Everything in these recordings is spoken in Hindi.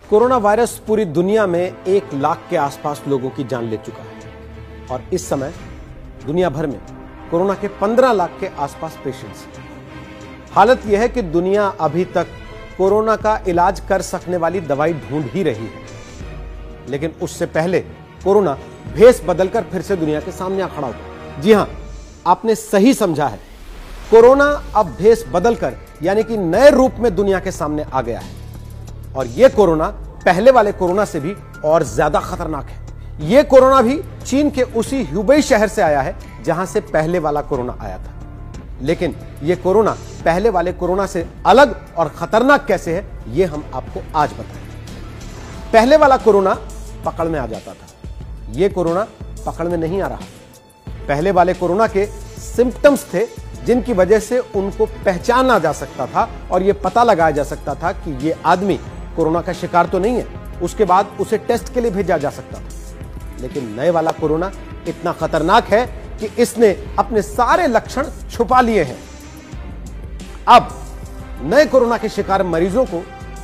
कोरोना वायरस पूरी दुनिया में 1 लाख के आसपास लोगों की जान ले चुका है और इस समय दुनिया भर में कोरोना के 15 लाख के आसपास पेशेंट्स हैं। हालत यह है कि दुनिया अभी तक कोरोना का इलाज कर सकने वाली दवाई ढूंढ ही रही है, लेकिन उससे पहले कोरोना भेष बदलकर फिर से दुनिया के सामने आ खड़ा हुआ। जी हां, आपने सही समझा है, कोरोना अब भेष बदलकर यानी कि नए रूप में दुनिया के सामने आ गया है और यह कोरोना पहले वाले कोरोना से भी और ज्यादा खतरनाक है। यह कोरोना भी चीन के उसी ह्यूबेई शहर से आया है जहां से पहले वाला कोरोना आया था, लेकिन यह कोरोना पहले वाले कोरोना से अलग और खतरनाक कैसे है यह हम आपको आज बताएंगे। पहले वाला कोरोना पकड़ में आ जाता था, यह कोरोना पकड़ में नहीं आ रहा। पहले वाले कोरोना के सिम्टम्स थे जिनकी वजह से उनको पहचाना जा सकता था और यह पता लगाया जा सकता था कि यह आदमी कोरोना का शिकार तो नहीं है, उसके बाद उसे टेस्ट के लिए भेजा जा सकता था। लेकिन नए वाला कोरोना इतना खतरनाक है कि इसने अपने सारे लक्षण छुपा लिए हैं। अब नए कोरोना के शिकार मरीजों को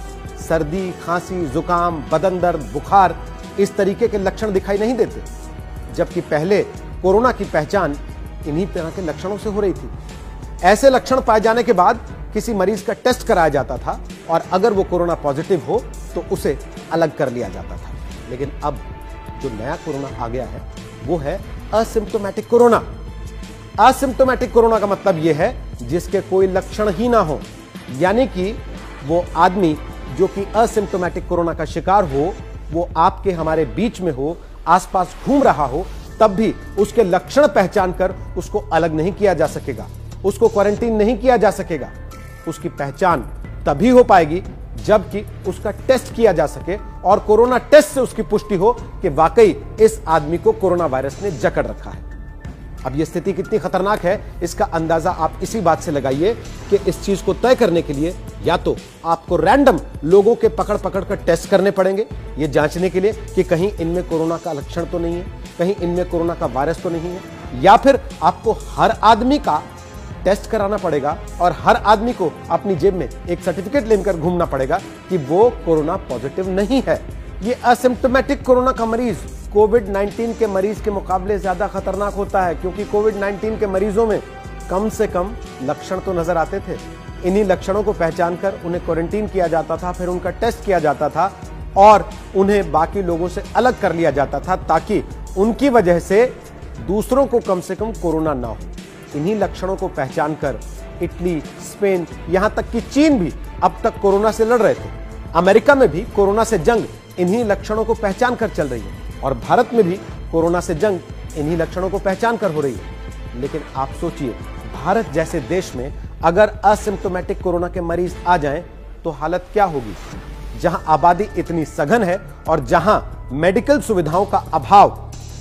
सर्दी, खांसी, जुकाम, बदन दर्द, बुखार इस तरीके के लक्षण दिखाई नहीं देते, जबकि पहले कोरोना की पहचान इन्हीं तरह के लक्षणों से हो रही थी। ऐसे लक्षण पाए जाने के बाद किसी मरीज का टेस्ट कराया जाता था और अगर वो कोरोना पॉजिटिव हो तो उसे अलग कर लिया जाता था। लेकिन अब जो नया कोरोना आ गया है वो है असिम्प्टोमेटिक कोरोना। असिम्प्टोमेटिक कोरोना का मतलब यह है जिसके कोई लक्षण ही ना हो, यानी कि वो आदमी जो कि असिम्प्टोमेटिक कोरोना का शिकार हो, वो आपके हमारे बीच में हो, आसपास घूम रहा हो, तब भी उसके लक्षण पहचान कर उसको अलग नहीं किया जा सकेगा, उसको क्वारंटीन नहीं किया जा सकेगा। उसकी पहचान तभी हो पाएगी जबकि उसका टेस्ट किया जा सके और कोरोना टेस्ट से उसकी पुष्टि हो कि वाकई इस आदमी को कोरोना वायरस ने जकड़ रखा है। अब यह स्थिति कितनी खतरनाक है इसका अंदाजा आप इसी बात से लगाइए कि इस चीज को तय करने के लिए या तो आपको रैंडम लोगों के पकड़ पकड़ कर टेस्ट करने पड़ेंगे, यह जांचने के लिए कि कहीं इनमें कोरोना का लक्षण तो नहीं है, कहीं इनमें कोरोना का वायरस तो नहीं है, या फिर आपको हर आदमी का टेस्ट कराना पड़ेगा और हर आदमी को अपनी जेब में एक सर्टिफिकेट लेकर घूमना पड़ेगा कि वो कोरोना पॉजिटिव नहीं है। ये असिम्प्टोमेटिक कोरोना का मरीज कोविड-19 के मरीज के मुकाबले ज्यादा खतरनाक होता है, क्योंकि कोविड-19 के मरीजों में कम से कम लक्षण तो नजर आते थे। इन्हीं लक्षणों को पहचान कर उन्हें क्वारंटीन किया जाता था, फिर उनका टेस्ट किया जाता था और उन्हें बाकी लोगों से अलग कर लिया जाता था ताकि उनकी वजह से दूसरों को कम से कम कोरोना ना हो। इन्हीं लक्षणों को पहचान कर इटली, स्पेन, यहां तक कि चीन भी अब तक कोरोना से लड़ रहे थे। अमेरिका में भी कोरोना से जंग इन्हीं लक्षणों को पहचान कर चल रही है और भारत में भी कोरोना से जंग इन्हीं लक्षणों को पहचान कर हो रही है। लेकिन आप सोचिए, भारत जैसे देश में अगर असिम्प्टोमेटिक कोरोना के मरीज आ जाएं तो हालत क्या होगी, जहां आबादी इतनी सघन है और जहां मेडिकल सुविधाओं का अभाव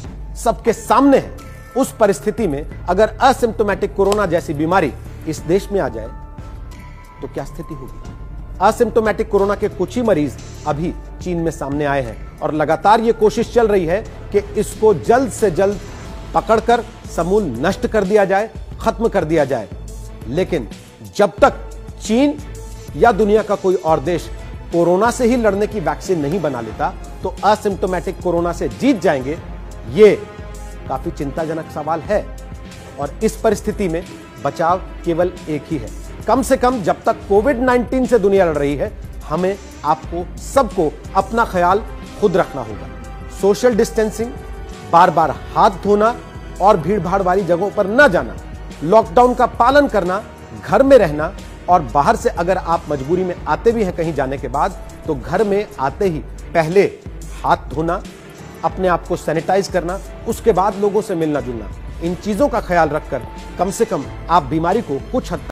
सबके सामने है। उस परिस्थिति में अगर असिम्प्टोमेटिक कोरोना जैसी बीमारी इस देश में आ जाए तो क्या स्थिति होगी। असिम्प्टोमेटिक कोरोना के कुछ ही मरीज अभी चीन में सामने आए हैं और लगातार यह कोशिश चल रही है कि इसको जल्द से जल्द पकड़कर समूल नष्ट कर दिया जाए, खत्म कर दिया जाए। लेकिन जब तक चीन या दुनिया का कोई और देश कोरोना से ही लड़ने की वैक्सीन नहीं बना लेता तो असिम्प्टोमेटिक कोरोना से जीत जाएंगे, ये काफी चिंताजनक सवाल है। और इस परिस्थिति में बचाव केवल एक ही है। कम से कम जब तक कोविड-19 से दुनिया लड़ रही है, हमें आपको सबको अपना ख्याल खुद रखना होगा। सोशल डिस्टेंसिंग, बार बार हाथ धोना और भीड़ भाड़ वाली जगहों पर न जाना, लॉकडाउन का पालन करना, घर में रहना और बाहर से अगर आप मजबूरी में आते भी हैं कहीं जाने के बाद तो घर में आते ही पहले हाथ धोना, अपने आप को सैनिटाइज करना, उसके बाद लोगों से मिलना जुलना, इन चीजों का ख्याल रखकर कम से कम आप बीमारी को कुछ हद